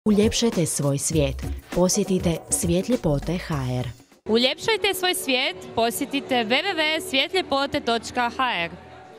Uljepšajte svoj svijet. Posjetite svjetljepote.hr. Uljepšajte svoj svijet, posjetite www.svjetljepote.hr.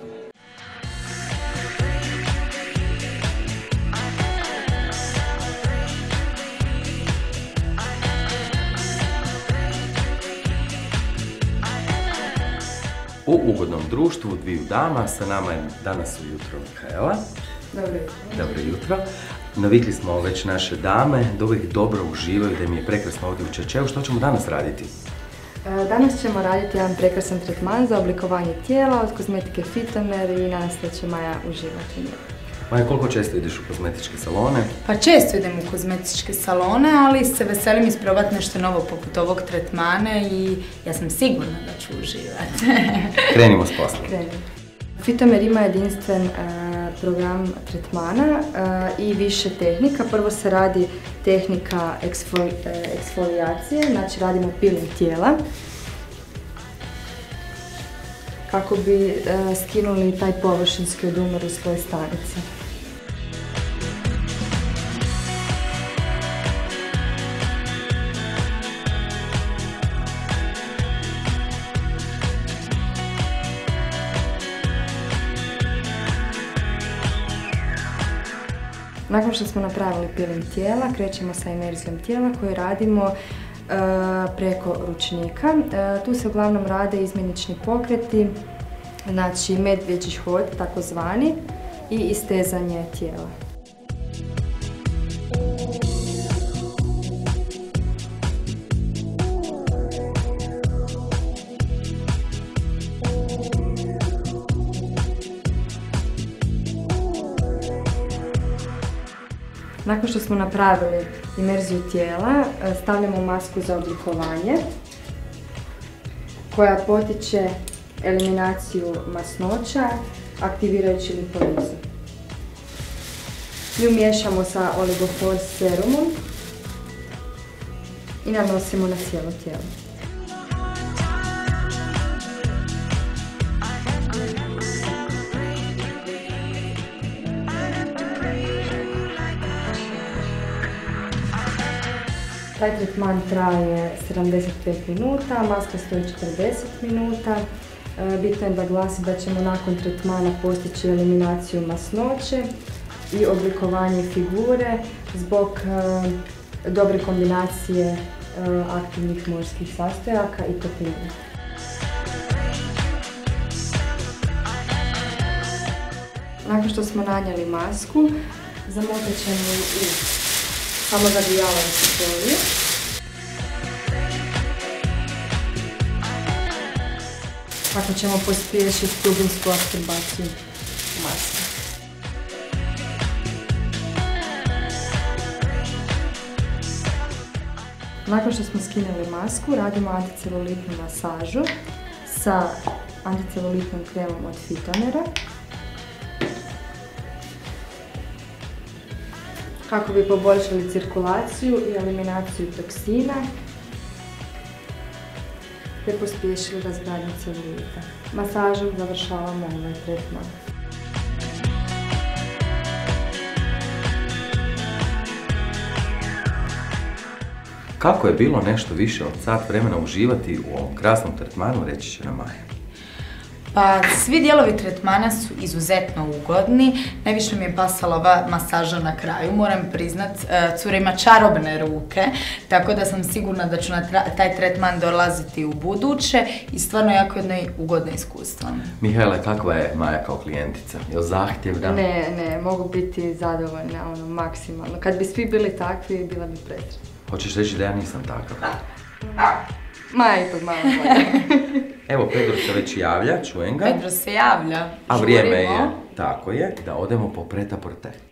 U ugodnom društvu dviju dama, sa nama je danas ujutro Mihaela. Dobro jutro. Dobro jutro. Navikli smo već naše dame da uvijek dobro uživaju, da im je prekrasno ovdje u Čečeu. Što ćemo danas raditi? Danas ćemo raditi jedan prekrasan tretman za oblikovanje tijela od kozmetike Fitomer i nadam se da će Maja uživati u njemu. Maja, koliko često ideš u kozmetičke salone? Pa često idem u kozmetičke salone, ali se veselim isprobati nešto novo poput ovog tretmana i ja sam sigurna da ću uživati. Krenimo s poslom. Fitomer ima jedinstven program tretmana i više tehnika. Prvo se radi tehnika eksfolijacije, znači radimo peeling tijela kako bi skinuli taj površinski odumor u sloj stanice. Nakon što smo napravili peeling tijela, krećemo sa imerzijom tijela koju radimo preko ručnika. Tu se uglavnom rade izmjenični pokreti, znači medvjeđi hod takozvani i istezanje tijela. Nakon što smo napravili imerziju tijela, stavljamo masku za oblikovanje koja potiče eliminaciju masnoća aktivirajući lipolizu. Nju miješamo sa Oligoforce serumom i nanosimo na cijelo tijelo. Taj tretman traje 75 minuta, maska stoji 40 minuta. Bitno je naglasiti da ćemo nakon tretmana postići eliminaciju masnoće i oblikovanje figure zbog dobre kombinacije aktivnih morskih sastojaka i topline. Nakon što smo nanijeli masku, zamotat ćemo ju u samozagrijavajuću foliju. Tako ćemo pospješiti dubinsku apsorbaciju maske. Nakon što smo skinuli masku, radimo anticelulitnu masažu sa anticelulitnom kremom od Fitonera, kako bi poboljšali cirkulaciju i eliminaciju toksina te pospješili razgradnju celulita. Masažom završavamo ovaj tretman. Kako je bilo nešto više od sat vremena uživati u ovom krasnom tretmanu, reći će nam Maja. Pa svi dijelovi tretmana su izuzetno ugodni, najviše mi je pasala ova masaža na kraju, moram priznat, cura ima čarobne ruke, tako da sam sigurna da ću na taj tretman dolaziti u buduće i stvarno jako jedno ugodno iskustvo. Mihaela, kakva je Maja kao klijentica? Je li zahtjevna? Ne, mogu biti zadovoljna, maksimalno. Kad bi svi bili takvi, bila bi presretna. Hoćeš reći da ja nisam takav? Maja ipak malo bolje. Evo, Pedro se već javlja, čujem ga. Pedro se javlja. A vrijeme je, tako je, da odemo po pret-a-porter.